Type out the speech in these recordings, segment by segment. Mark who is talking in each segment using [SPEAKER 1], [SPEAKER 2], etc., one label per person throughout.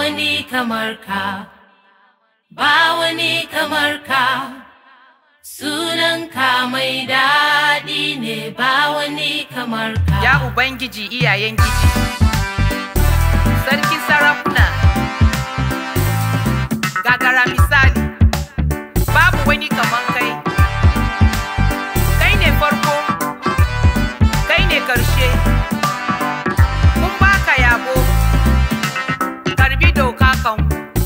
[SPEAKER 1] wani kamar ka, ba wani kamar ka. Sunanka mai daɗi ne, ba wani kamar ka.
[SPEAKER 2] Ya Ubangiji iyayen giji, sarkin sarakuna, gagara misali, babu wani kaman kai. Kai ne farko, kai ne karshe. Mun baka yabo, karbi doka kan.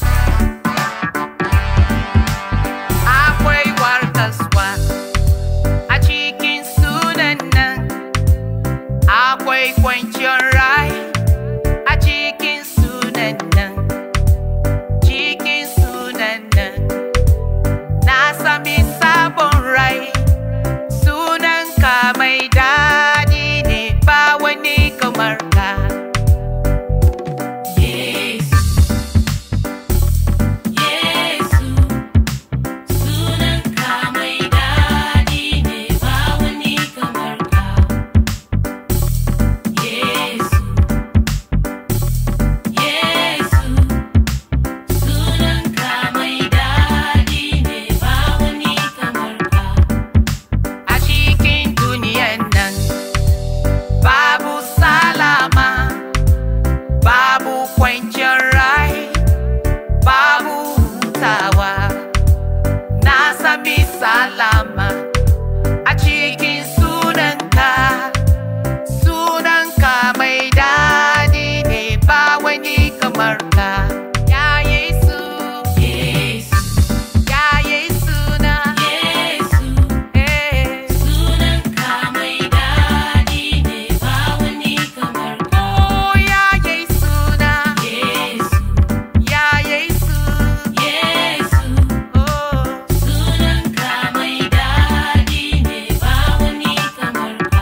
[SPEAKER 2] Akwai warkaswa a cikin sunan nan, akwai kwanciyar rai a cikin sunan nan, cikin sunan nan. Na sami sabon rai, sunanka mai daɗi ne, ba wani kamar ka. Salama a cikin sunanka, sunanka mai daɗi ne, ba wani kamar ka. Ya Yesu,
[SPEAKER 1] Yesu,
[SPEAKER 2] ya Yesu na,
[SPEAKER 1] Yesu, sunanka mai daɗi ne, ba wani kamar ka.
[SPEAKER 2] oh ya Yesu na,
[SPEAKER 1] Yesu,
[SPEAKER 2] ya Yesu,
[SPEAKER 1] Yesu,
[SPEAKER 2] oh.
[SPEAKER 1] sunanka mai daɗi ne, ba wani kamar ka.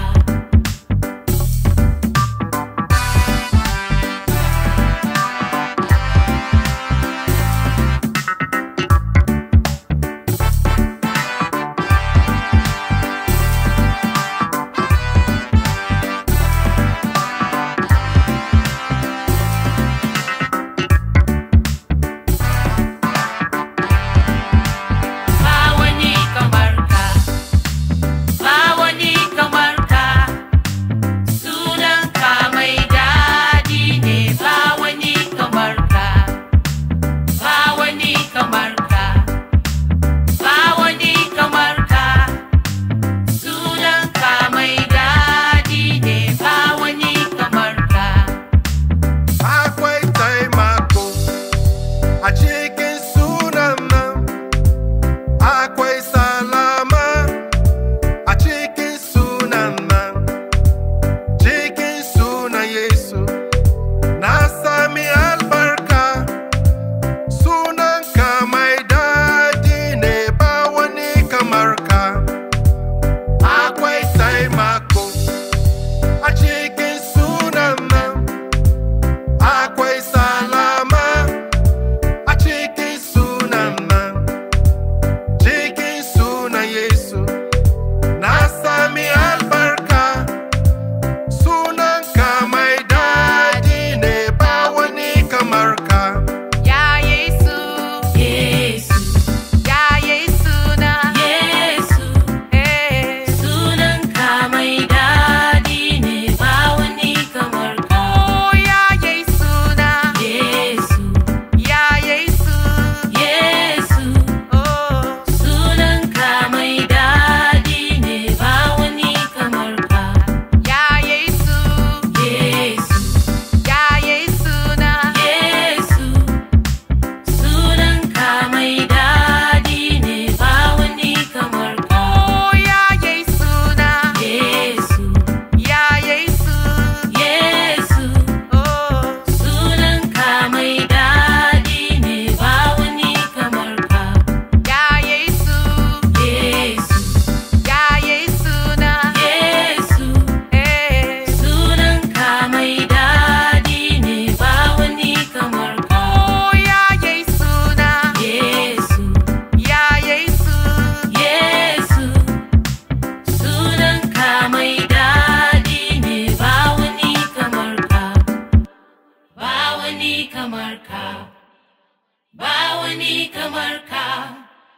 [SPEAKER 1] ka, ba wani kamar ka.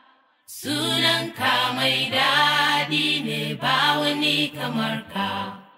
[SPEAKER 1] Sunanka mai daɗi ne, ba wani kamar ka.